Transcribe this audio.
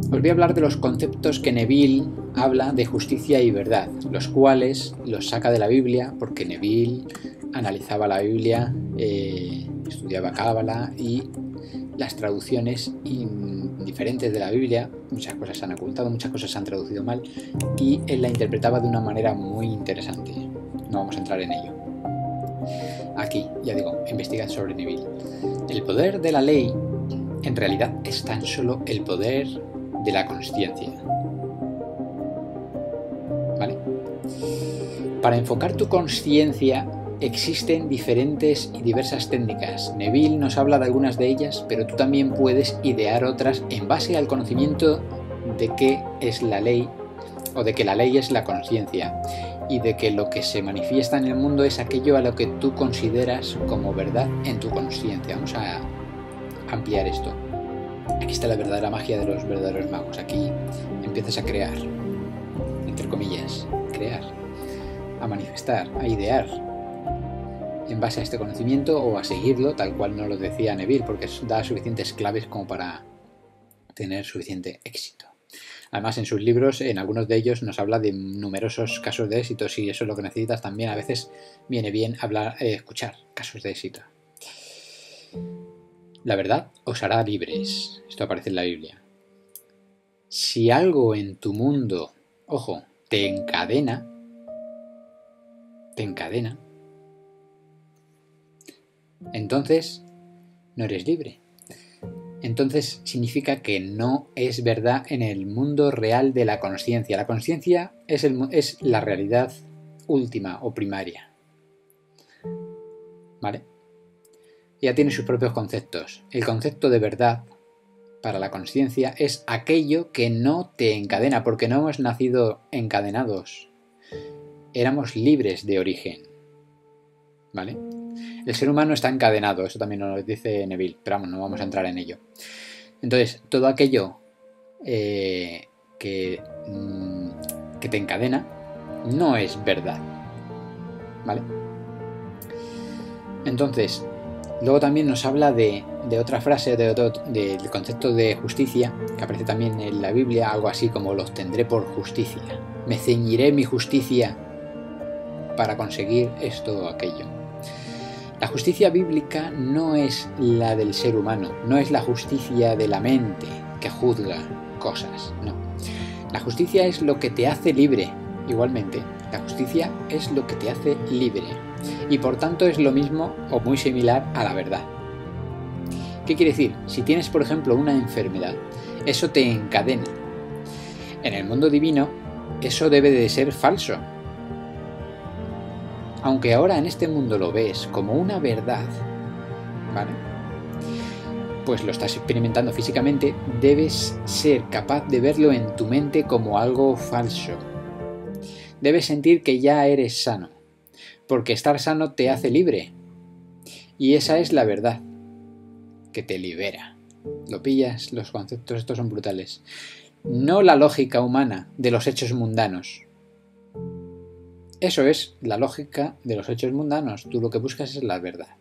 Os voy a hablar de los conceptos que Neville habla de justicia y verdad, los cuales los saca de la Biblia, porque Neville analizaba la Biblia, estudiaba Cábala y las traducciones diferentes de la Biblia, muchas cosas se han ocultado, muchas cosas se han traducido mal, y él la interpretaba de una manera muy interesante. No vamos a entrar en ello. Aquí, ya digo, investigad sobre Neville. El poder de la ley en realidad es tan solo el poder de la consciencia. ¿Vale? Para enfocar tu consciencia existen diferentes y diversas técnicas. Neville nos habla de algunas de ellas, pero tú también puedes idear otras en base al conocimiento de qué es la ley, o de que la ley es la consciencia, y de que lo que se manifiesta en el mundo es aquello a lo que tú consideras como verdad en tu consciencia. Vamos a ampliar esto. Aquí está la verdadera magia de los verdaderos magos. Aquí empiezas a crear, entre comillas, crear, a manifestar, a idear en base a este conocimiento, o a seguirlo tal cual nos lo decía Neville, porque da suficientes claves como para tener suficiente éxito. Además, en sus libros, en algunos de ellos, nos habla de numerosos casos de éxito. Si eso es lo que necesitas, también a veces viene bien escuchar casos de éxito. La verdad os hará libres. Esto aparece en la Biblia. Si algo en tu mundo, ojo, te encadena, entonces no eres libre. Entonces significa que no es verdad en el mundo real de la consciencia. La consciencia es la realidad última o primaria. ¿Vale? Ya tiene sus propios conceptos. El concepto de verdad para la consciencia es aquello que no te encadena, porque no hemos nacido encadenados. Éramos libres de origen. ¿Vale? El ser humano está encadenado, eso también nos lo dice Neville, pero vamos, no vamos a entrar en ello. Entonces, todo aquello que te encadena no es verdad. ¿Vale? Entonces, luego también nos habla de otra frase, del concepto de justicia, que aparece también en la Biblia, algo así como: los tendré por justicia. Me ceñiré mi justicia para conseguir esto o aquello. La justicia bíblica no es la del ser humano, no es la justicia de la mente que juzga cosas, no. La justicia es lo que te hace libre, igualmente. La justicia es lo que te hace libre, y por tanto es lo mismo o muy similar a la verdad. ¿Qué quiere decir? Si tienes, por ejemplo, una enfermedad, eso te encadena. En el mundo divino, eso debe de ser falso. Aunque ahora en este mundo lo ves como una verdad, ¿vale? Pues lo estás experimentando físicamente, debes ser capaz de verlo en tu mente como algo falso. Debes sentir que ya eres sano, porque estar sano te hace libre. Y esa es la verdad, que te libera. ¿Lo pillas? Los conceptos estos son brutales. No la lógica humana de los hechos mundanos. Eso es la lógica de los hechos mundanos. Tú lo que buscas es la verdad.